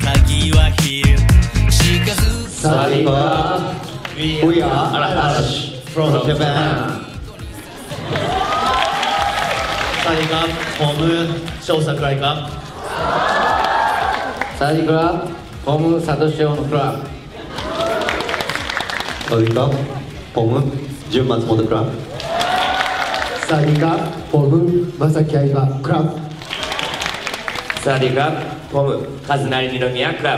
We are Arashi from Japan. สวัสดีครับผมโชว์桜井ครับสวัสดีครับผมซาโตชิโอครับสวัสดีครับผม純松本ครับสวัสดีครับผมまさきあいばครับสวัสดีครับผมカズナリ二宮ครับ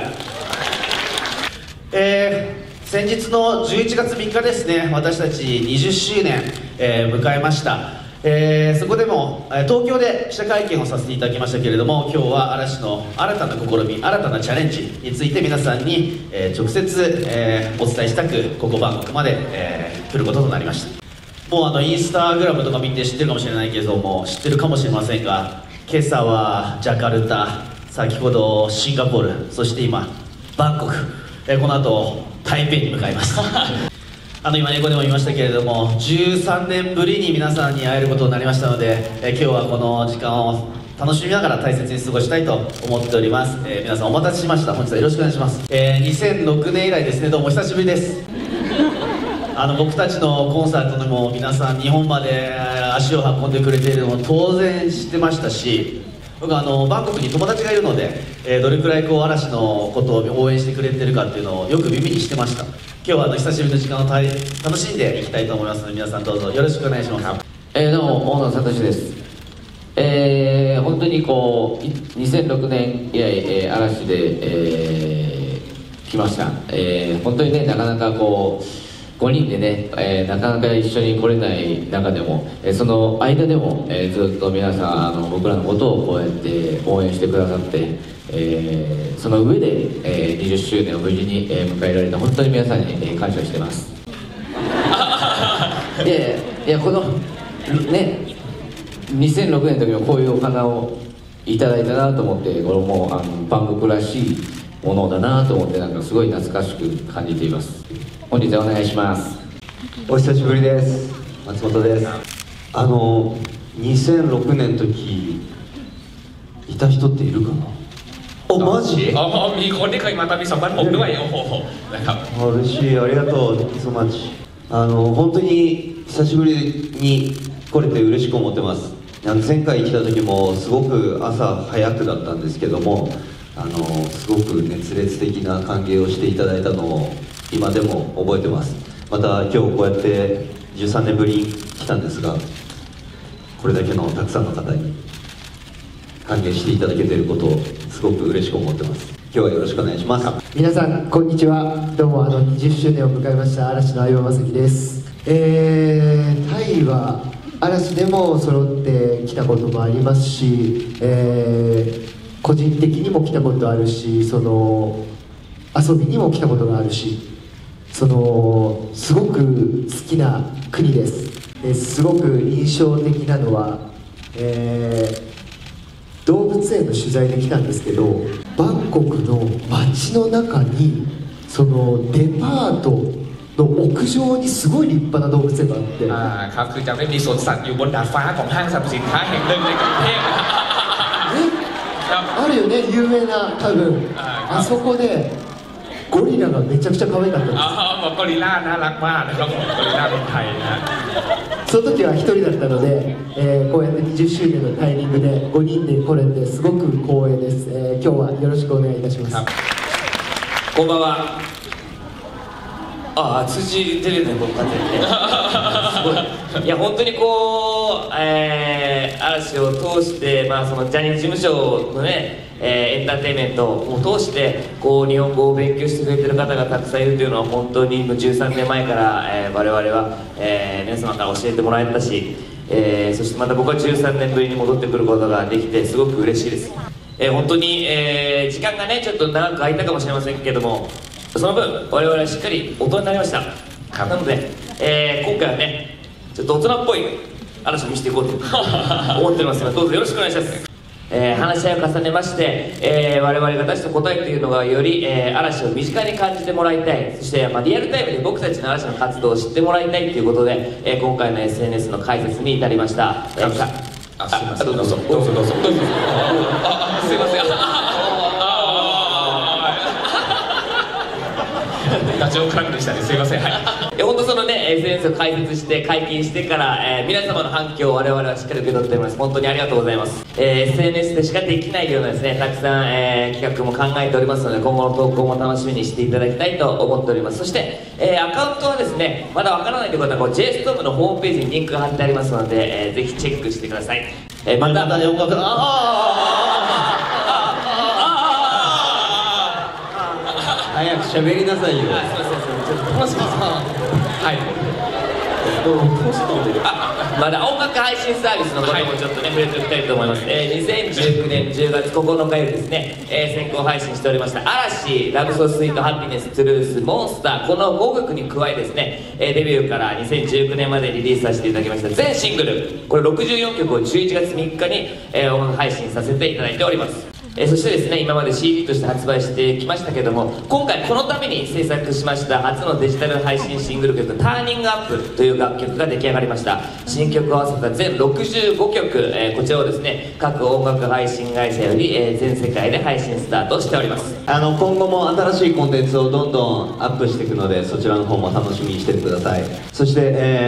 先日の11月3日ですね、私たち20周年、迎えました、そこでも東京で記者会見をさせていただきましたけれども、今日は嵐の新たな試み、新たなチャレンジについて皆さんに、直接、お伝えしたくここバンコクまで、来ることとなりました。もうインスタグラムとか見て知ってるかもしれないけども、知ってるかもしれませんが、今朝はジャカルタ、先ほどシンガポール、そして今バンコク、この後台北に向かいます今英語でも言いましたけれども、13年ぶりに皆さんに会えることになりましたので、今日はこの時間を楽しみながら大切に過ごしたいと思っております。皆さんお待たせしました。本日はよろしくお願いします。2006年以来ですね、どうもお久しぶりです僕たちのコンサートにも皆さん日本まで足を運んでくれているのも当然知ってましたし、僕バンコクに友達がいるので、どれくらい嵐のことを応援してくれてるかっていうのをよく耳にしてました。今日は久しぶりの時間を楽しんでいきたいと思いますので、皆さんどうぞよろしくお願いします。 どうも大野聡です。本当に2006年以来、嵐で、来ました。本当にね、なかなか5人でね、なかなか一緒に来れない中でも、その間でも、ずっと皆さん僕らのことをこうやって応援してくださって、その上で、20周年を無事に、迎えられた本当に皆さんに、感謝してますいやこのね2006年の時もこういうお花をいただいたなと思って、これもバンコクらしいものだなと思って、なんかすごい懐かしく感じています。本日はお願いします。 お久しぶりです。松本です。2006年の時いた人っているかな。お、マジ？ มีคนที่เคยมาตอนปี2006ด้วยโอ้โหนะครับ嬉しい、ありがとうso much。本当に久しぶりに来れて嬉しく思ってます。前回来た時もすごく朝早くだったんですけども、すごく熱烈的な歓迎をしていただいたのを今でも覚えてます。また今日こうやって13年ぶりに来たんですが、これだけのたくさんの方に歓迎していただけていることをすごく嬉しく思ってます。今日はよろしくお願いします。 皆さんこんにちは。どうも20周年を迎えました嵐の相葉雅紀です。タイは嵐でも揃ってきたこともありますし、個人的にも来たことあるし、遊びにも来たことがあるし、すごく好きな国です。すごく印象的なのは、動物園の取材で来たんですけど、バンコクの街の中にデパートの屋上にすごい立派な動物園があって、 ครับคือจะไม่มีสวนสัตว์อยู่บนดาดฟ้าของห้างสรรพสินค้าแห่งหนึ่งในกรุงเทพあるよね、有名な多分あそこでゴリラがめちゃくちゃ可愛かったです。 บอกゴリラน่ารักมากนะครับゴリラคนไทยนะその時は1人だったので、こうやって20周年のタイミングで5人で来れてすごく光栄です。今日はよろしくお願いいたします。 こんばんは。通じてるね、僕完全にねすごい。いや本当に嵐を通して、そのジャニーズ事務所のね、エンターテインメントを通して日本語を勉強してくれてる方がたくさんいるというのは本当に13年前から、我々は、皆様から教えてもらえたし、そしてまた僕は13年ぶりに戻ってくることができてすごく嬉しいです。本当に、時間がねちょっと長く空いたかもしれませんけども、その分我々はしっかり大人になりました。なので、今回はねちょっと大人っぽい嵐を見せていこうと思っておりますので、どうぞよろしくお願いします。話し合いを重ねまして、我々が出した答えというのがより、嵐を身近に感じてもらいたい、そして、リアルタイムで僕たちの嵐の活動を知ってもらいたいということで、今回の SNS の開設に至りました。 すいませんどうぞすいませんダチョウ倶楽部でしたね、すいません。はい。 本当そのね SNS を開設して解禁してから、皆様の反響を我々はしっかり受け取っております。本当にありがとうございます。SNS でしかできないようなですねたくさん、企画も考えておりますので、今後の投稿も楽しみにしていただきたいと思っております。そして、アカウントはですねまだわからないという方はJSTORM のホームページにリンクが貼ってありますので、ぜひチェックしてください。また音楽早く喋りなさいよ。 すいませんちょっと楽しみです。 はい。 まだ音楽配信サービスのこともちょっとね、触れておきたいと思います。2019年10月9日よりですね、先行配信しておりました嵐、ラブソースイートハピネス、トゥルース、モンスター、この5曲に加えですね、デビューから2019年までリリースさせていただきました全シングル、これ64曲を11月3日に、音楽配信させていただいております。そしてですね今まで CD として発売してきましたけども、今回このために制作しました初のデジタル配信シングル曲「ターニングアップ」という楽曲が出来上がりました。新曲を合わせた全65曲、こちらをですね各音楽配信会社より、全世界で配信スタートしております。 今後も新しいコンテンツをどんどんアップしていくので、そちらの方も楽しみにしててください。そして、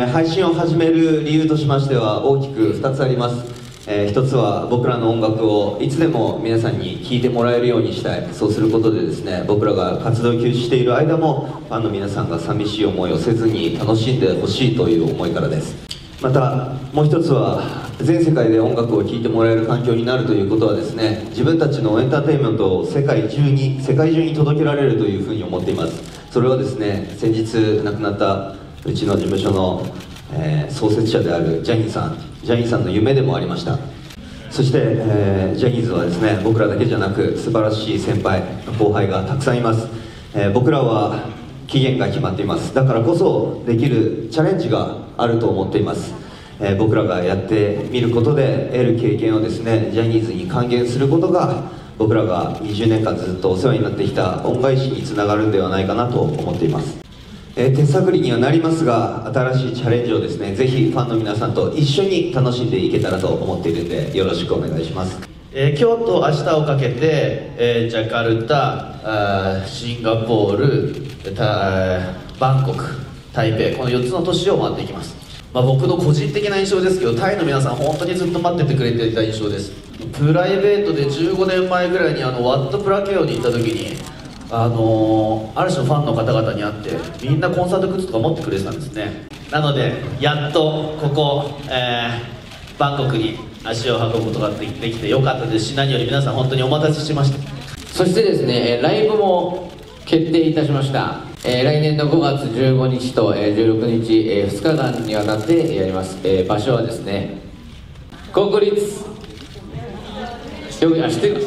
配信を始める理由としましては大きく2つあります。一つは僕らの音楽をいつでも皆さんに聴いてもらえるようにしたい。そうすることでですね僕らが活動休止している間もファンの皆さんが寂しい思いをせずに楽しんでほしいという思いからです。またもう一つは全世界で音楽を聴いてもらえる環境になるということはですね、自分たちのエンターテインメントを世界中に届けられるというふうに思っています。それはですね先日亡くなったうちの事務所の創設者であるジャニーさんの夢でもありました。そして、ジャニーズはですね僕らだけじゃなく素晴らしい先輩後輩がたくさんいます。僕らは期限が決まっています。だからこそできるチャレンジがあると思っています。僕らがやってみることで得る経験をですねジャニーズに還元することが僕らが20年間ずっとお世話になってきた恩返しにつながるんではないかなと思っています。手探りにはなりますが新しいチャレンジをですねぜひファンの皆さんと一緒に楽しんでいけたらと思っているのでよろしくお願いします。 今日と明日をかけて、ジャカルタ、シンガポール、バンコク、台北、この4つの都市を回っていきます。僕の個人的な印象ですけど、タイの皆さん本当にずっと待っててくれていた印象です。プライベートで15年前ぐらいにワットプラケオに行った時に嵐のファンの方々に会ってみんなコンサートグッズとか持ってくれてたんですね。なのでやっとここ、バンコクに足を運ぶことができてよかったですし、何より皆さん本当にお待たせしました。 そしてですねライブも決定いたしました。来年の5月15日と16日、2日間にわたってやります。場所はですね国立知ってる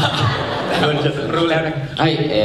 はい、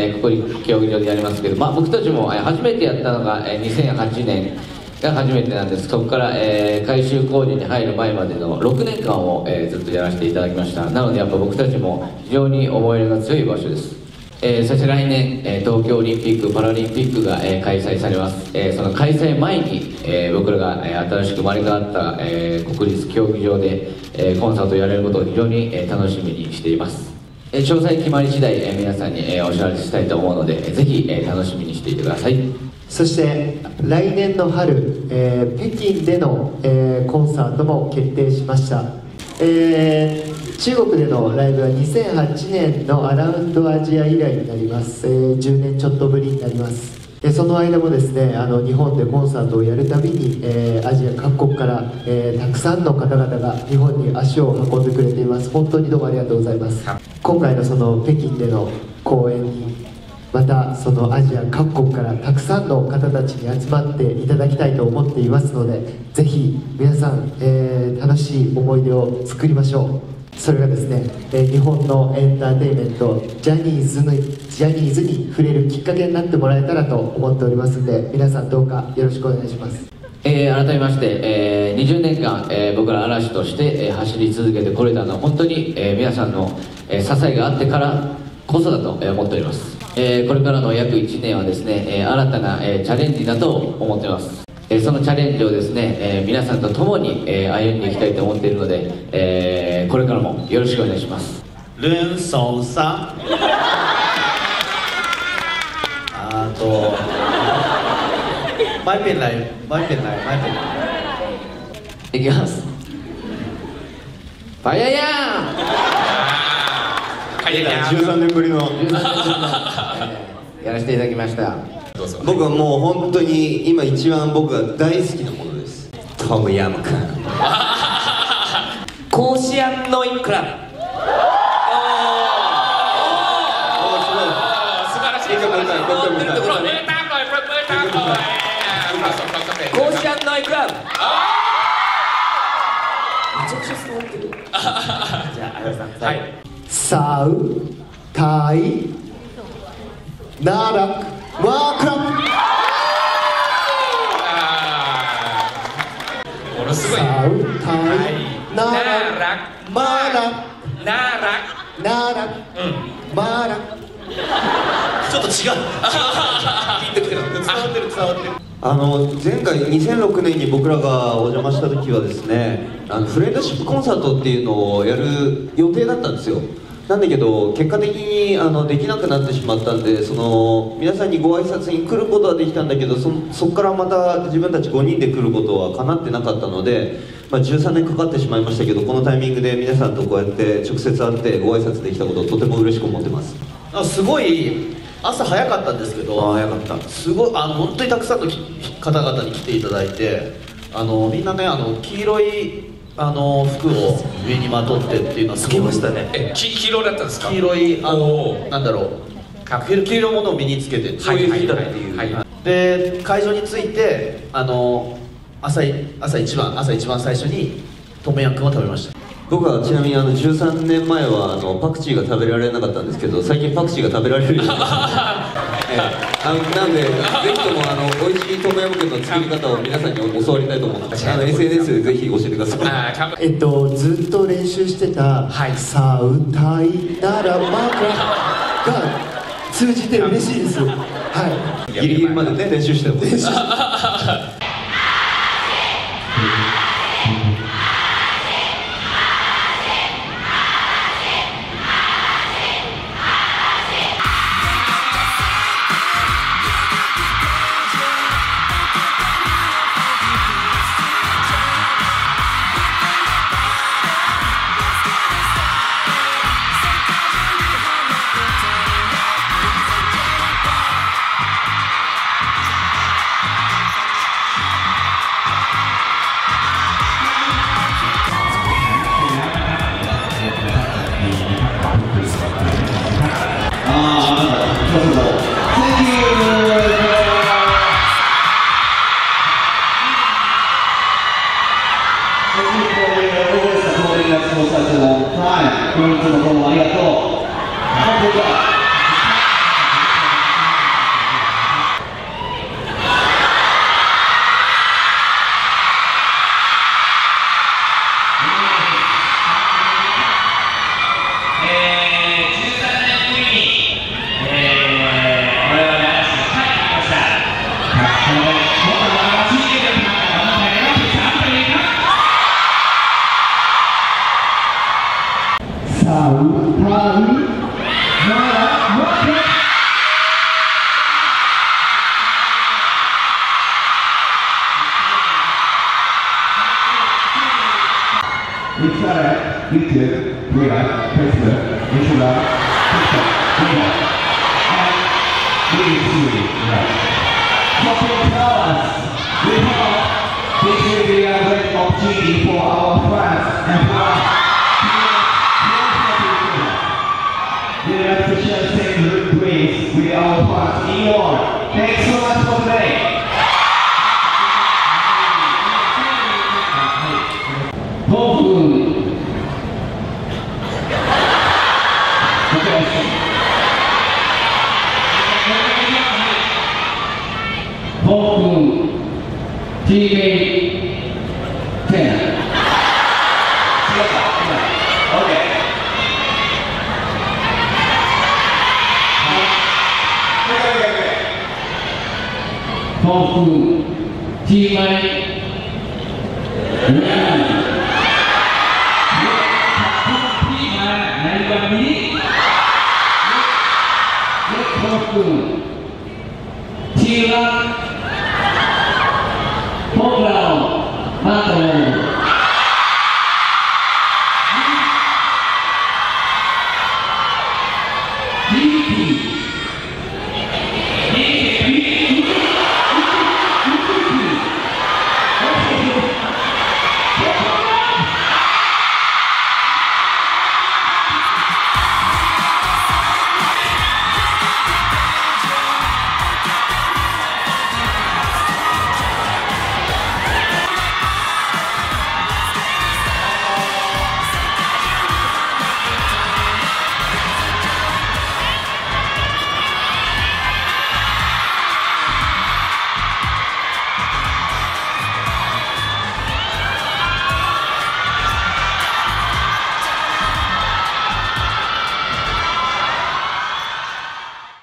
国立競技場でやりますけど、僕たちも初めてやったのが2008年が初めてなんです。そこから、改修工事に入る前までの6年間を、ずっとやらせていただきました。なのでやっぱ僕たちも非常に思い入れが強い場所です。そして来年、東京オリンピック・パラリンピックが、開催されます。その開催前に、僕らが、新しく生まれ変わった、国立競技場で、コンサートをやれることを非常に、楽しみにしています。詳細決まり次第、皆さんに、お知らせしたいと思うので、ぜひ、楽しみにしていてください。 そして来年の春、北京での、コンサートも決定しました。中国でのライブは2008年のアラウンドアジア以来になります。10年ちょっとぶりになります。その間もですね日本でコンサートをやるたびに、アジア各国から、たくさんの方々が日本に足を運んでくれています。本当にどうもありがとうございます。今回のその北京での公演にまたそのアジア各国からたくさんの方たちに集まっていただきたいと思っていますので、ぜひ皆さん、楽しい思い出を作りましょう。それがですね、日本のエンターテインメントジャニーズに触れるきっかけになってもらえたらと思っておりますので、皆さんどうかよろしくお願いします。 改めまして、20年間、僕ら嵐として、走り続けてこれたのは本当に、皆さんの、支えがあってからこそだと、思っております。これからの約1年はですね、新たな、チャレンジだと思っています。そのチャレンジをですね、皆さんと共に、歩んでいきたいと思っているので、これからもよろしくお願いします。 ルンソンさんあとไม่เป็นไรไม่เป็นไรไม่เป็นไรいきますファイヤーヤพยายาม 13年ぶりのーやらせていただきましたどうぞ僕はもう本当に今一番僕が大好きなものです。トムヤムクン。 甲子園ノイクラブ素晴らしいところに当てるところねตามหน่อยปรบมือตามหน่อยประสบความสำเร็จ甲子園ノイクラブめちゃくちゃ座ってるじゃあ相葉さんはいサウタイナラワークラブものすごいサウタイナน่าラรักマラน่ารักナラマラちょっと違うピンときてる伝わってる伝わってる前回2006年に僕らがお邪魔した時はですねフレンドシップコンサートっていうのをやる予定だったんですよ。なんだけど結果的にできなくなってしまったんで皆さんにご挨拶に来ることはできたんだけどそこからまた自分たち5人で来ることは叶ってなかったので、13年かかってしまいましたけどこのタイミングで皆さんとこうやって直接会ってご挨拶できたことをとても嬉しく思ってます。 すごい朝早かったんですけど早かったすごい本当にたくさんの方々に来ていただいてみんなね黄色い服を上にまとってっていうのはすごいましたね。 黄色だったんですか黄色いおーなんだろう黄色いものを身につけてそういう日だっていう、 はいはいはいで会場に着いて朝一番最初にトムヤムクンを食べました。 僕はちなみに13年前はパクチーが食べられなかったんですけど最近パクチーが食べられるようになりましたなんでぜひとも美味しいトムヤムクンの作り方を皆さんに教わりたいと思うのでSNS でぜひ教えてください。 あーครับずっと練習してたサウタイナラマラが通じて嬉しいですはいギリギリまでね練習しても YouTube, Twitter, Facebook, Instagram, TikTok, Twitter, and BBC. So please tell us, we hope this will be a great opportunity for our fans and for our community. We like to share the same dreams with our fans in your. Thanks so much for today. ที่รัก